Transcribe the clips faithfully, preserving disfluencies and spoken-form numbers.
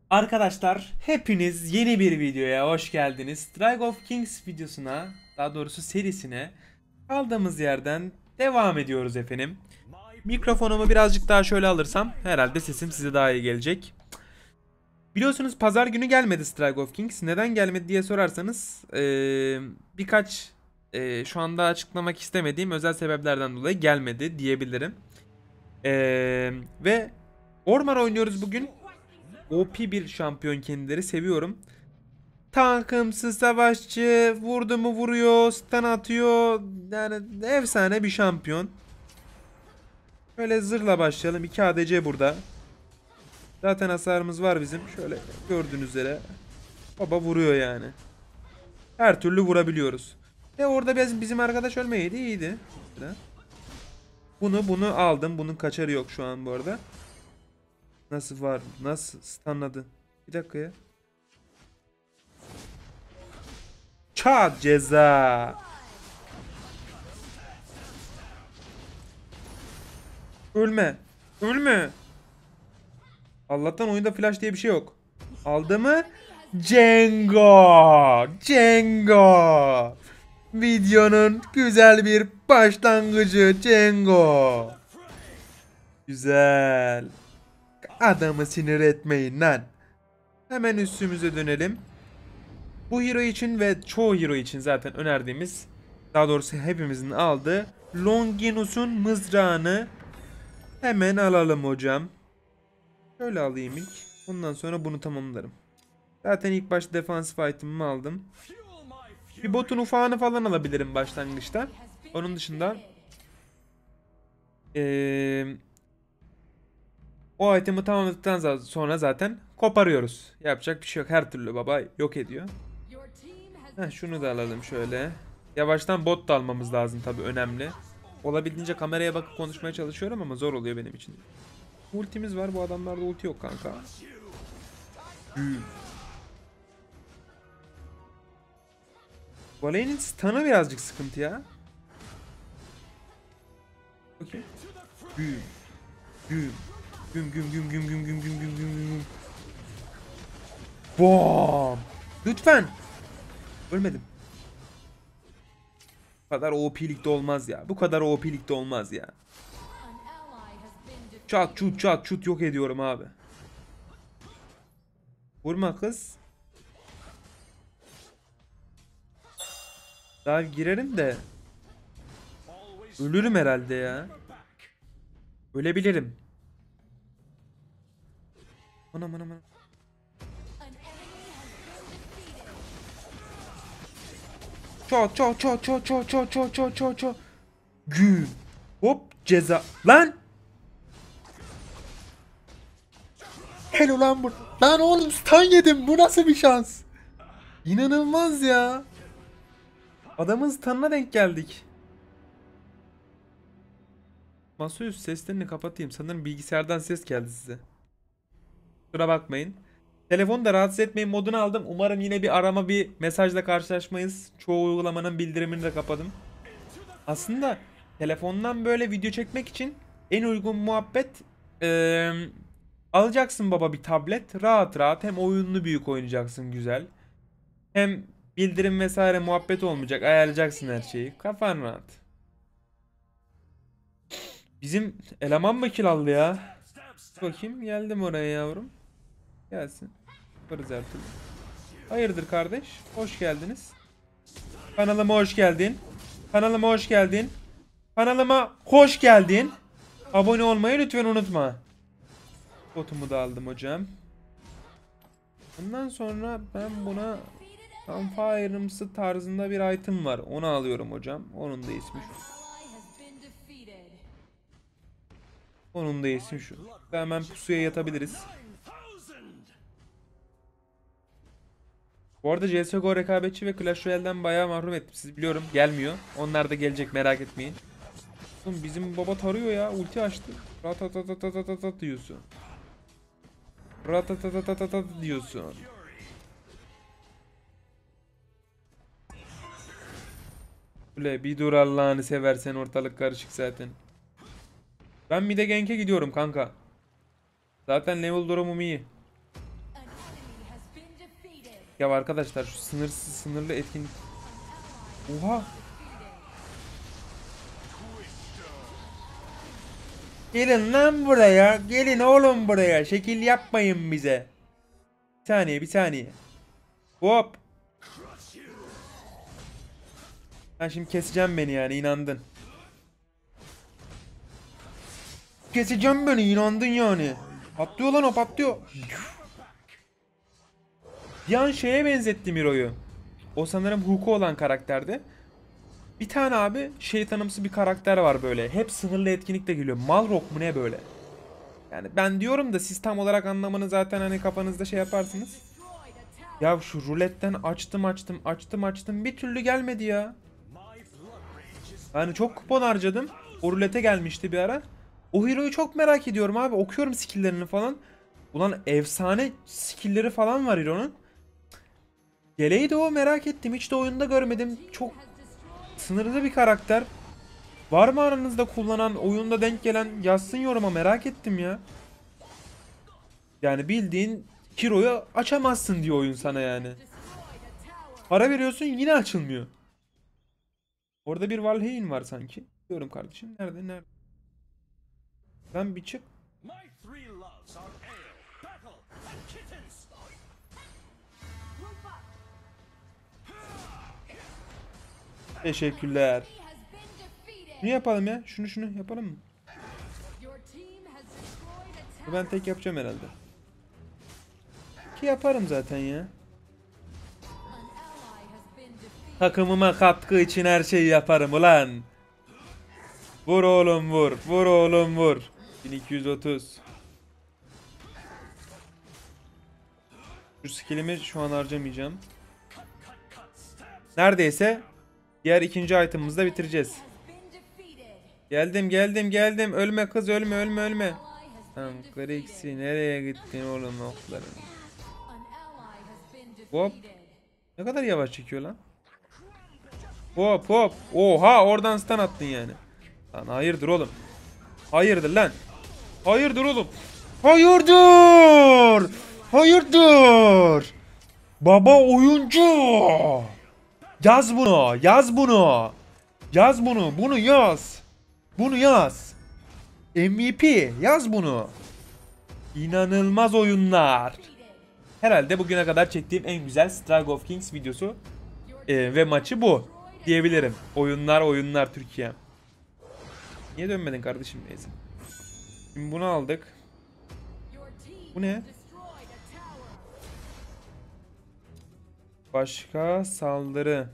Arkadaşlar hepiniz yeni bir videoya hoş geldiniz. Strike of Kings videosuna, daha doğrusu serisine kaldığımız yerden devam ediyoruz efendim. Mikrofonumu birazcık daha şöyle alırsam herhalde sesim size daha iyi gelecek. Biliyorsunuz pazar günü gelmedi Strike of Kings. Neden gelmedi diye sorarsanız ee, birkaç ee, şu anda açıklamak istemediğim özel sebeplerden dolayı gelmedi diyebilirim. Ee, ve Orman oynuyoruz bugün. O P bir şampiyon, kendileri seviyorum. Tankımsı savaşçı, vurdu mu vuruyor, stun atıyor. Yani efsane bir şampiyon. Şöyle zırhla başlayalım. iki A D C burada. Zaten hasarımız var bizim. Şöyle gördüğünüz üzere. Baba vuruyor yani. Her türlü vurabiliyoruz. Ve orada bizim, bizim arkadaş ölmeyeydi, iyiydi. Bunu bunu aldım. Bunun kaçarı yok şu an bu arada. Nasıl var? Nasıl stunladı? Bir dakika ya. Çat ceza. Ölme. Ölme. Allah'tan oyunda flash diye bir şey yok. Aldı mı? Cengo. Cengo. Videonun güzel bir başlangıcı Cengo. Güzel. Adamı sinir etmeyin lan. Hemen üstümüze dönelim. Bu hero için ve çoğu hero için zaten önerdiğimiz, daha doğrusu hepimizin aldığı Longinus'un mızrağını hemen alalım hocam. Şöyle alayım ilk. Ondan sonra bunu tamamlarım. Zaten ilk başta defansif item'ımı aldım. Bir botun ufağını falan alabilirim başlangıçta. Onun dışında ee, o item'ı tamamladıktan sonra zaten koparıyoruz. Yapacak bir şey yok. Her türlü baba yok ediyor. Heh, şunu da alalım şöyle. Yavaştan bot da almamız lazım tabii, önemli. Olabildiğince kameraya bakıp konuşmaya çalışıyorum ama zor oluyor benim için. Ultimiz var, bu adamlarda ulti yok kanka. Hmm. Vayne'in stun'ı birazcık sıkıntı ya. Okey. Güm. Güm. Güm güm güm güm güm güm güm güm güm güm. Bom. Lütfen. Ölmedim. Bu kadar O P ligde olmaz ya. Bu kadar O P ligde olmaz ya. Çat çut çat çut yok ediyorum abi. Vurma kız. Daha girerim de ölürüm herhalde ya. Ölebilirim. Anam anam anam. Çat çat çat çat çat çat çat çat çat çat. Güm. Hop ceza. Lan. Hello lan bu. Lan oğlum stun yedim. Bu nasıl bir şans? İnanılmaz ya. Adamın stun'ına denk geldik. Masaüstü seslerini kapatayım. Sanırım bilgisayardan ses geldi size. Kusura bakmayın. Telefonu da rahatsız etmeyin modunu aldım. Umarım yine bir arama, bir mesajla karşılaşmayız. Çoğu uygulamanın bildirimini de kapadım. Aslında telefondan böyle video çekmek için en uygun muhabbet ee, alacaksın baba bir tablet. Rahat rahat hem oyununu büyük oynayacaksın güzel. Hem bildirim vesaire muhabbet olmayacak. Ayarlayacaksın her şeyi. Kafan rahat. Bizim eleman mı kill aldı ya? Bakayım, geldim oraya yavrum. Gelsin. Yaparız her türlü. Hayırdır kardeş? Hoş geldiniz. Kanalıma hoş geldin. Kanalıma hoş geldin. Kanalıma hoş geldin. Abone olmayı lütfen unutma. Botumu da aldım hocam. Bundan sonra ben buna Sunfire'ımsı tarzında bir item var. Onu alıyorum hocam. Onun da ismi şu. Onun da ismi şu. Hemen pusuya yatabiliriz. Bu arada C S G O rekabetçi ve Clash Royale'den bayağı mahrum ettim. Siz biliyorum, gelmiyor. Onlar da gelecek, merak etmeyin. Oğlum bizim baba tarıyor ya. Ulti açtı. Ratatatatatatatat diyorsun. Ratatatatatata diyorsun. Öyle bir dur Allah'ını seversen, ortalık karışık zaten. Ben bir de gank'e gidiyorum kanka. Zaten level durumum iyi. Ya arkadaşlar şu sınırsız sınırlı etkinlik. Oha. Gelin lan buraya. Gelin oğlum buraya. Şekil yapmayın bize. Bir saniye bir saniye. Hop. Ha şimdi keseceğim beni yani inandın. Keseceğim beni inandın yani. Patlıyor lan o patlıyor. Bir an şeye benzettim Miro'yu. O sanırım Huku olan karakterdi. Bir tane abi şeytanımsı bir karakter var böyle. Hep sınırlı etkinlikle geliyor. Malrok mu ne böyle? Yani ben diyorum da siz tam olarak anlamanı zaten hani kafanızda şey yaparsınız. Ya şu ruletten açtım açtım açtım açtım bir türlü gelmedi ya. Yani çok kupon harcadım. O rulete gelmişti bir ara. O hero'yu çok merak ediyorum abi. Okuyorum skill'lerini falan. Ulan efsane skill'leri falan var hero'nun. Geleydi o, merak ettim. Hiç de oyunda görmedim. Çok sınırlı bir karakter. Var mı aranızda kullanan, oyunda denk gelen, yazsın yoruma, merak ettim ya. Yani bildiğin hero'yu açamazsın diyor oyun sana yani. Para veriyorsun yine açılmıyor. Orada bir Valheim var sanki. Diyorum kardeşim. Nerede nerede? Lan bir çık. Teşekkürler. Ne yapalım ya? Şunu şunu yapalım mı? Ben tek yapacağım herhalde. Ki yaparım zaten ya. Takımıma katkı için her şeyi yaparım ulan. Vur oğlum vur. Vur oğlum vur. bin iki yüz otuz. Şu skillimi şu an harcamayacağım. Neredeyse diğer ikinci item'ımızı da bitireceğiz. Geldim geldim geldim. Ölme kız ölme ölme ölme. Tamam Grixi nereye gittin oğlum okların. Hop. Ne kadar yavaş çekiyor lan. Hop hop. Oha oradan stun attın yani. Lan hayırdır oğlum. Hayırdır lan. Hayırdır oğlum. Hayırdır. Hayırdır. Baba oyuncu. Yaz bunu. Yaz bunu. Yaz bunu. Bunu yaz. Bunu yaz. M V P. Yaz bunu. İnanılmaz oyunlar. Herhalde bugüne kadar çektiğim en güzel Strike of Kings videosu ee, ve maçı bu diyebilirim. Oyunlar oyunlar Türkiye. Niye dönmedin kardeşim neyse. Şimdi bunu aldık. Bu ne? Başka saldırı.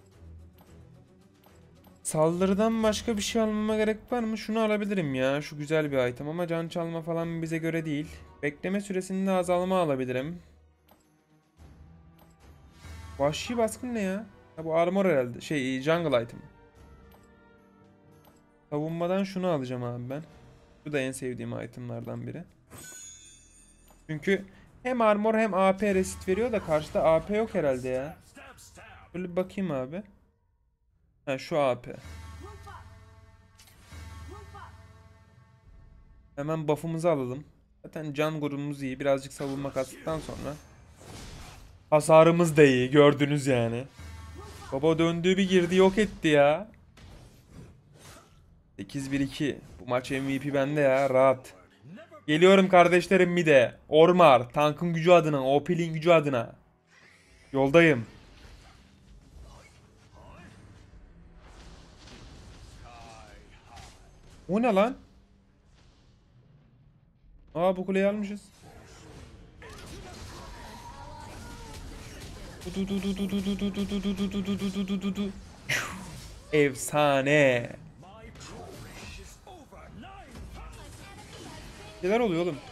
Saldırıdan başka bir şey almama gerek var mı? Şunu alabilirim ya. Şu güzel bir item ama can çalma falan bize göre değil. Bekleme süresinde azalma alabilirim. Vahşi baskın ne ya? Ha, bu armor herhalde. Şey jungle item. Savunmadan şunu alacağım abi ben. Bu da en sevdiğim itemlardan biri. Çünkü hem armor hem A P resit veriyor da karşıda A P yok herhalde ya. Böyle bir bakayım abi. Ha şu A P. Hemen buff'ımızı alalım. Zaten can grubumuz iyi. Birazcık savunma kastıktan sonra hasarımız da iyi. Gördünüz yani. Baba döndüğü bir girdi yok etti ya. sekiz bir iki. Bu maç M V P bende ya. Rahat. Geliyorum kardeşlerim mide. Ormar. Tankın gücü adına. O P'lin gücü adına. Yoldayım. O ne lan? Aa bu kuleyi almışız. Efsane. Neler oluyor oğlum?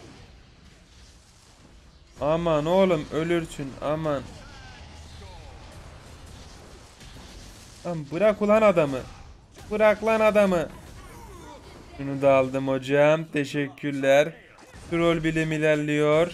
Aman oğlum ölürsün aman. Lan bırak ulan adamı. Bırak lan adamı. Şunu da aldım hocam. Teşekkürler. Troll bilim ilerliyor.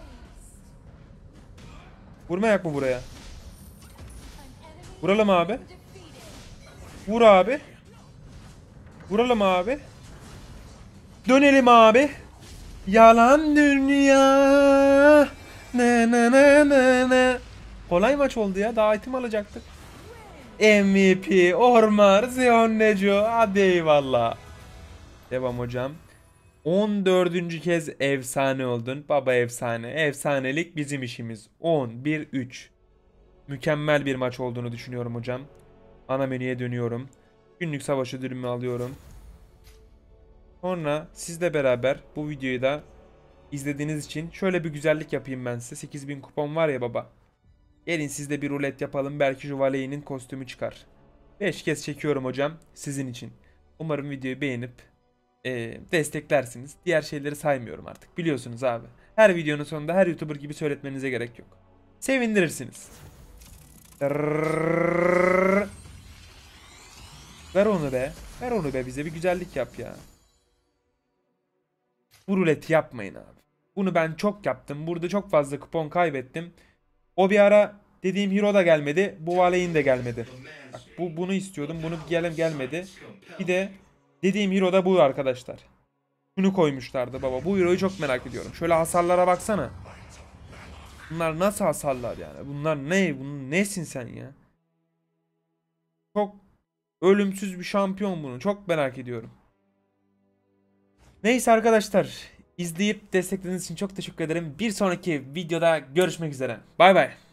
Vurmayak mı buraya? Vuralım abi. Vur abi. Vuralım abi. Dönelim abi. Yalan dünya. Ne ne ne ne ne. kolay maç oldu ya. Daha item alacaktık. M V P Ormar Zeon Neco. Hadi eyvallah. Devam hocam. on dördüncü kez efsane oldun. Baba efsane. Efsanelik bizim işimiz. on bir üç. Mükemmel bir maç olduğunu düşünüyorum hocam. Ana menüye dönüyorum. Günlük savaş ödülümü alıyorum. Sonra sizle beraber bu videoyu da izlediğiniz için şöyle bir güzellik yapayım ben size. sekiz bin kupon var ya baba. Gelin sizde bir rulet yapalım. Belki Juvaley'nin kostümü çıkar. beş kez çekiyorum hocam sizin için. Umarım videoyu beğenip e, desteklersiniz. Diğer şeyleri saymıyorum artık. Biliyorsunuz abi. Her videonun sonunda her YouTuber gibi söyletmenize gerek yok. Sevindirirsiniz. Ver onu be. Ver onu be, bize bir güzellik yap ya. Bu ruleti yapmayın abi. Bunu ben çok yaptım. Burada çok fazla kupon kaybettim. O bir ara dediğim hero da gelmedi. Bu Valeyn de gelmedi. Bak, bu bunu istiyordum. Bunu gelem gelmedi. Bir de dediğim hero da bu arkadaşlar. Bunu koymuşlardı baba. Bu hero'yu çok merak ediyorum. Şöyle hasarlara baksana. Bunlar nasıl hasarlar yani? Bunlar ne? Bunun nesin sen ya? Çok ölümsüz bir şampiyon bunu. Çok merak ediyorum. Neyse arkadaşlar. İzleyip desteklediğiniz için çok teşekkür ederim. Bir sonraki videoda görüşmek üzere. Bay bay.